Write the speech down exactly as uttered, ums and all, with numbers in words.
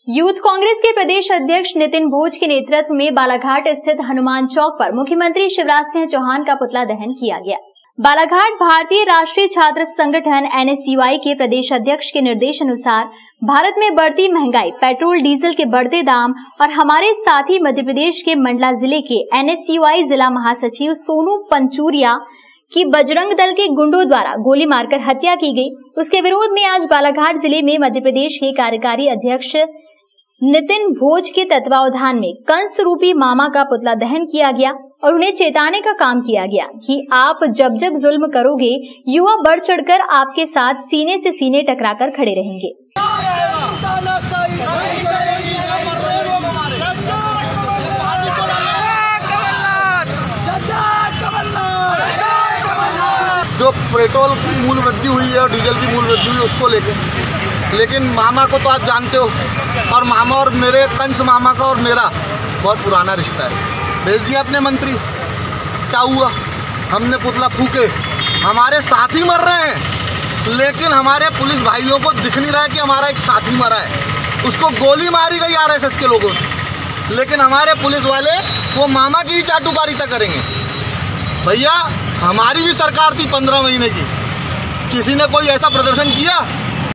Youth Congress के प्रदेश अध्यक्ष नितिन भोज के नेतृत्व में बालाघाट स्थित हनुमान चौक पर मुख्यमंत्री शिवराज सिंह चौहान का पुतला दहन किया गया। बालाघाट भारतीय राष्ट्रीय छात्र संगठन एन एस यू आई के प्रदेश अध्यक्ष के निर्देश अनुसार भारत में बढ़ती महंगाई, पेट्रोल डीजल के बढ़ते दाम और हमारे साथ ही मध्य प्रदेश के मंडला जिले के एन एस यू आई जिला महासचिव सोनू पंचूरिया की बजरंग दल के गुंडों द्वारा गोली मारकर हत्या की गई, उसके विरोध में आज बालाघाट जिले में मध्य प्रदेश के कार्यकारी अध्यक्ष नितिन भोज के तत्वावधान में कंस रूपी मामा का पुतला दहन किया गया और उन्हें चेताने का काम किया गया कि आप जब जब जुल्म करोगे, युवा बढ़ चढ़कर आपके साथ सीने से सीने टकराकर खड़े रहेंगे। जो पेट्रोल की मूल्य वृद्धि हुई है और डीजल की मूल्य वृद्धि हुई है उसको लेके, लेकिन मामा को तो आप जानते हो, और मामा और मेरे कंस मामा का और मेरा बहुत पुराना रिश्ता है। भेज दिया अपने मंत्री, क्या हुआ? हमने पुतला फूके, हमारे साथी मर रहे हैं, लेकिन हमारे पुलिस भाइयों को दिख नहीं रहा है कि हमारा एक साथी मरा है। उसको गोली मारी गई आर एस एस के लोगों से, लेकिन हमारे पुलिस वाले वो मामा की ही चाटुकारिता करेंगे। भैया, हमारी भी सरकार थी पंद्रह महीने की, किसी ने कोई ऐसा प्रदर्शन किया?